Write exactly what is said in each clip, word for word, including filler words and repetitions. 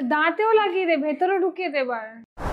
দাঁতেও লাগিয়ে দে, ভেতরে ঢুকিয়ে দে এবার।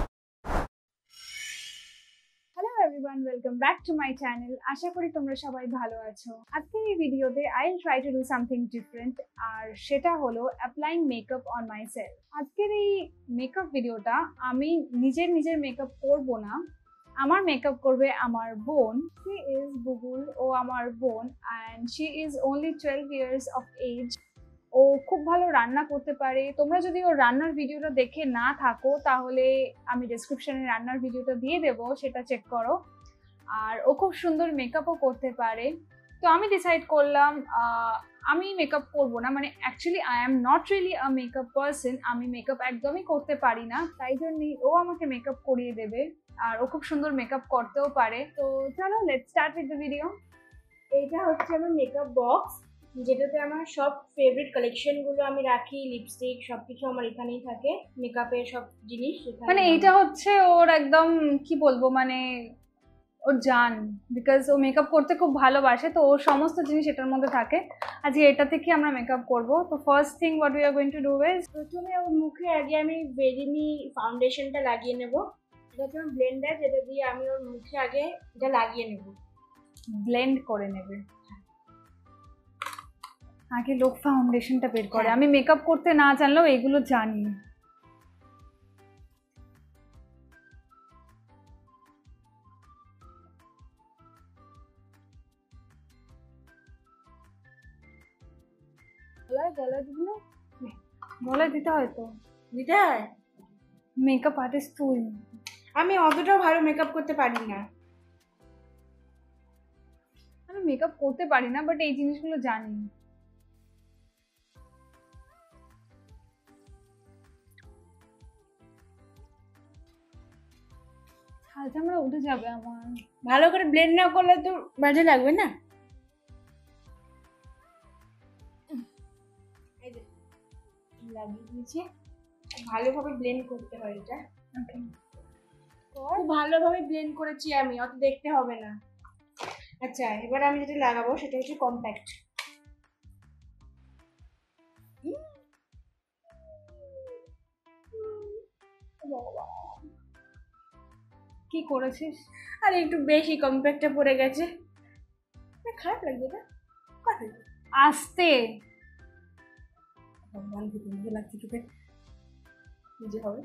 Hello everyone, welcome back to my channel. আশা করি তোমরা সবাই ভালো আছো। আজকের এই ভিডিওতে I will try to do something different, আর সেটা হলো applying makeup on my self. আজকের এই মেকআপ ভিডিওটা আমি নিজের নিজের মেকআপ করব না, আমার মেকআপ করবে আমার বোন। শি ইজ বুবুল, ও আমার বোন, and she is only twelve years of age. ও খুব ভালো রান্না করতে পারে। তোমরা যদি ওর রান্নার ভিডিওটা দেখে না থাকো তাহলে আমি ডেসক্রিপশনে রান্নার ভিডিওটা দিয়ে দেবো, সেটা চেক করো। আর ও খুব সুন্দর মেকআপও করতে পারে। তো আমি ডিসাইড করলাম আমি মেকআপ করবো না, মানে actually I am not really a makeup person. আমি মেকআপ একদমই করতে পারি না, তাই জন্যই ও আমাকে মেকআপ করিয়ে দেবে। আর ও খুব সুন্দর মেকআপ করতেও পারে। তো চলো let's start with the video. এইটা হচ্ছে আমার মেকআপ বক্স, যেটাতে আমার সব ফেভারিট কালেকশনগুলো আমি রাখি। লিপস্টিক সবকিছু আমার এখানেই থাকে, মেকআপের সব জিনিস। মানে এইটা হচ্ছে ওর একদম কি বলবো, মানে ওর জান, বিকজ ও মেকআপ করতে খুব ভালোবাসে, তো ওর সমস্ত জিনিস এটার মধ্যে থাকে। আজকে এটা থেকে আমরা মেকআপ করব। তো first thing what we are going to do is, প্রথমে ওর মুখে আগে আমি ভেরিনি ফাউন্ডেশনটা লাগিয়ে নেব। এটা হচ্ছে আমার ব্লেন্ডার, যেটা দিয়ে আমি ওর মুখে আগে এটা লাগিয়ে নেব, ব্লেন্ড করে নেবে। আগে লোক ফাউন্ডেশনটা বের করে, আমি মেকআপ করতে না জানলেও এগুলো জানি। গলায় গলায় দিবি না? গলায় দিতে হয় তো। দিতে হয়? মেকআপ আর্টিস্ট তুই। আমি অতটাও ভালো মেকআপ করতে পারি না। আমি মেকআপ করতে পারি না, বাট এই জিনিসগুলো জানি। ছাল চামড়া উঠে যাবে আমার। ভালো করে ব্লেন্ড না করলে তো বাজে লাগবে না। লাগিয়ে দিয়েছি, ভালোভাবে ব্লেন্ড করতে হয় এটা। খুব ভালোভাবে ব্লেন্ড করেছি আমি, অত দেখতে হবে না। আচ্ছা, এবার আমি যেটা লাগাবো সেটা হচ্ছে কম্প্যাক্ট। কি করেছিস? আরে একটু বেশি কম্প্যাক্টটা পড়ে গেছে, খারাপ লাগবে না? আস্তে ভগবান, ভিতরে লাগছে চোখে, নিজে হবে।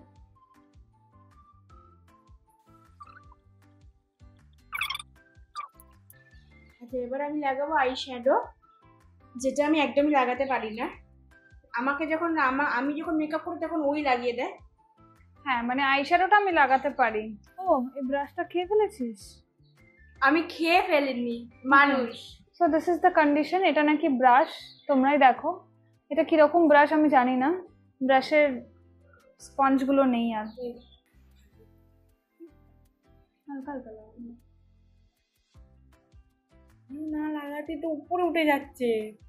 আচ্ছা, এবার আমি লাগাবো আই শ্যাডো, যেটা আমি একদমই লাগাতে পারি না। আমাকে যখন আমা আমি যখন মেকআপ করি তখন ওই লাগিয়ে দেয়। হ্যাঁ, মানে আইশ্যাডোটা আমি লাগাতে পারি। ও, এই ব্রাশটা খেয়ে ফেলেছিস? আমি খেয়ে ফেলিনি, মানুষ। So this is the condition. এটা নাকি ব্রাশ, তোমরাই দেখো এটা কিরকম ব্রাশ আমি জানি না। ব্রাশের স্পঞ্জগুলো নেই আর। হালকা হালকা না লাগাতে তো উপরে উঠে যাচ্ছে।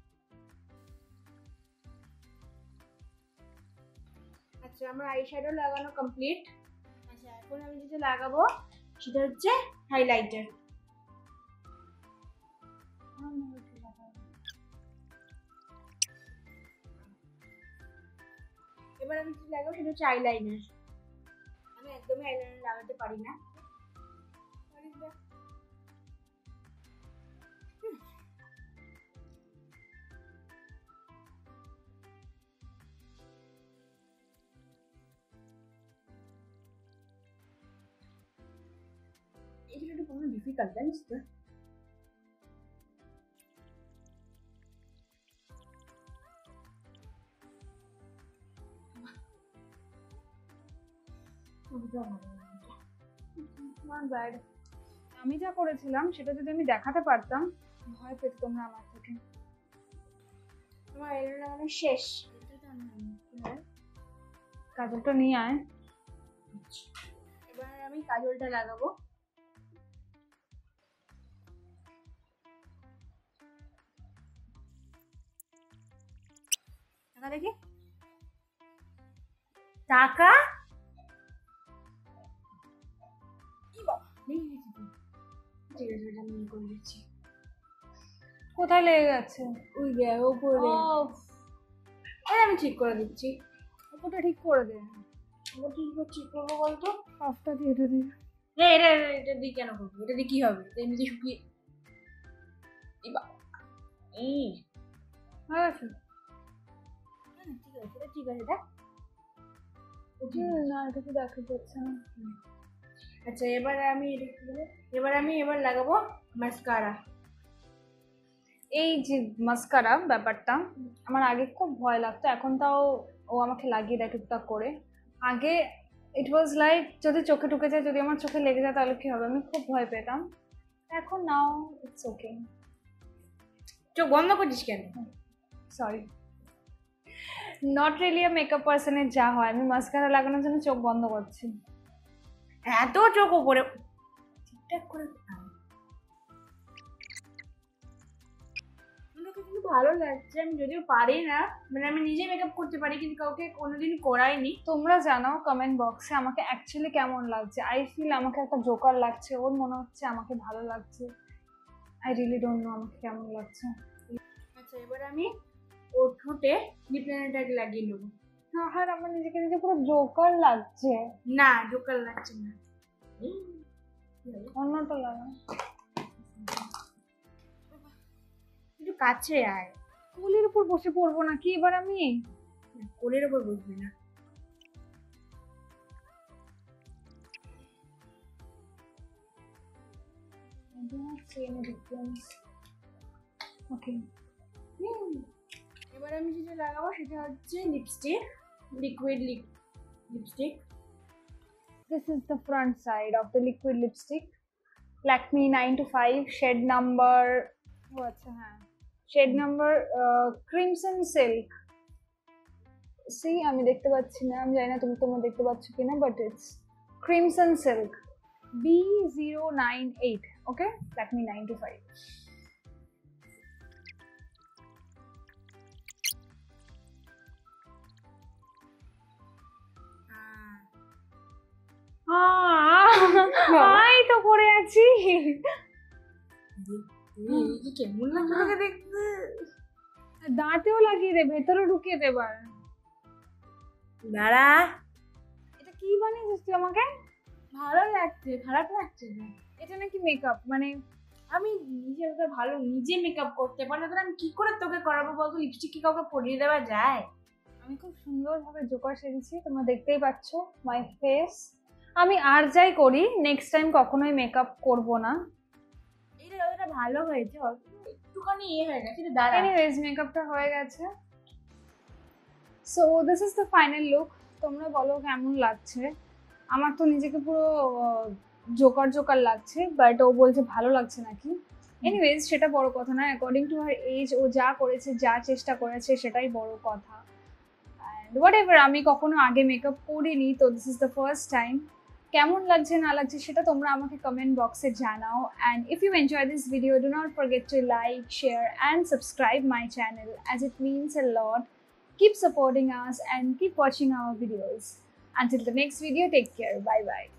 আচ্ছা, আমার আই শ্যাডো লাগানো কমপ্লিট। আচ্ছা, এখন আমি যেটা লাগাবো সেটা হচ্ছে হাইলাইটার। এবার আমি যেটা লাগাবো সেটা হচ্ছে আইলাইনার। আমি একদমই আইলাইনার লাগাতে পারি না। এটা একটু কোনো ডিফিকাল্ট, জানিস তো? আমি যা করেছিলাম সেটা যদি আমি দেখাতে পারতাম, ভয় পেত তোমরা আমার থেকে। আমার আইলাইনার লাগানো শেষ। কাজলটা নিয়ে আয়। এবার আমি কাজলটা লাগাবো। টাকা দেখি, টাকা কোথায় লেগে গেছে? ওই যে উপরে। ও, আমি ঠিক করে দিচ্ছি। ওটা ঠিক করে দে। ও ঠিক করছি, করবো বলতো? পাফটা দিয়ে এটা দিয়ে। না এটা এটা দিয়ে কেন করবো? এটা দিয়ে কি হবে? এমনিতে শুকিয়ে এই বা এই হয়ে গেছে? ঠিক আছে, এটা ঠিক আছে দেখ। হুম, না এটা তো দেখা যাচ্ছে না। আচ্ছা এবারে আমি এটা কি বলে এবার আমি এবার লাগাবো মাস্কারা। এই যে মাস্কারা ব্যাপারটা আমার আগে খুব ভয় লাগতো, এখন তাও ও আমাকে লাগিয়ে দেয় টুকটাক করে। আগে ইট ওয়াজ লাইক যদি চোখে ঢুকে যায়, যদি আমার চোখে লেগে যায় তাহলে কি হবে, আমি খুব ভয় পেতাম। এখন নাও ইটস ওকে। চোখ বন্ধ করছিস কেন? Sorry, not really a makeup পার্সনের যা হয়, আমি মাস্কারা লাগানোর জন্য চোখ বন্ধ করছি। এত চোখ উপরে ঠিকঠাক করে কিন্তু ভালো লাগছে। আমি যদিও পারি না, মানে আমি নিজে মেকআপ করতে পারি কিন্তু কাউকে কোনোদিন করাইনি। তোমরা জানাও কমেন্ট বক্সে আমাকে অ্যাকচুয়ালি কেমন লাগছে। আই ফিল আমাকে একটা জোকার লাগছে, ওর মনে হচ্ছে আমাকে ভালো লাগছে। আই রিয়েলি ডোন্ট নো আমাকে কেমন লাগছে। আচ্ছা এবার আমি ওর ঠোঁটে লিপ লাইনারটাকে লাগিয়ে নেবো। আর আমার নিজেকে নিজে পুরো জোকার লাগছে। না জোকার লাগছে না, অন্যটা লাগা। একটু কাছে আয়। কোলের উপর বসে পড়বো নাকি এবার আমি? কোলের উপর বসবি না। ওকে, এবার আমি যেটা লাগাবো সেটা হচ্ছে lipstick, liquid lipstick. this is the front side of the liquid lipstick, Lakme nine to five, shade number ও আচ্ছা হ্যাঁ, shade number uh, crimson silk. See, আমি দেখতে পাচ্ছি না, আমি জানি না তুমি তোমরা দেখতে পাচ্ছ কিনা, but it's crimson silk B zero nine eight. okay, Lakme nine to five. আই তো করে আছি। কেমন লাগছে দেখতে? দাঁতেও লাগিয়ে দে, ভেতরে ঢুকিয়ে দে এবার। দাঁড়া, এটা কি বানিয়েছিস তুই আমাকে? ভালো লাগছে, খারাপ লাগছে না। এটা নাকি মেকআপ? মানে আমি নিজে ওটা ভালো নিজে মেকআপ করতে পারি না, আমি কি করে তোকে করাবো বলতো? লিপস্টিক কি কাউকে পরিয়ে দেওয়া যায়? আমি খুব সুন্দরভাবে জোকার সেজেছি, তোমরা দেখতেই পাচ্ছ মাই ফেস। আমি আর যাই করি নেক্সট টাইম কখনোই মেকআপ করব না। এটা এটা ভালো হয়েছে, একটুখানি ইয়ে হয়ে গেছে। দাঁড়া, এনিওয়েজ মেকআপটা হয়ে গেছে। So this is the final look. তোমরা বলো কেমন লাগছে। আমার তো নিজেকে পুরো জোকার জোকার লাগছে, বাট ও বলছে ভালো লাগছে নাকি। এনিওয়েজ সেটা বড় কথা না, অ্যাকর্ডিং টু হার এজ ও যা করেছে, যা চেষ্টা করেছে সেটাই বড় কথা। অ্যান্ড হোয়াট এভার, আমি কখনো আগে মেকআপ করিনি, তো this is the first time. কেমন লাগছে না লাগছে সেটা তোমরা আমাকে কমেন্ট বক্সে জানাও। And if you enjoy this video, do not forget to like, share and subscribe my channel, as it means a lot. Keep supporting us and keep watching our videos. Until the next video, take care. Bye bye.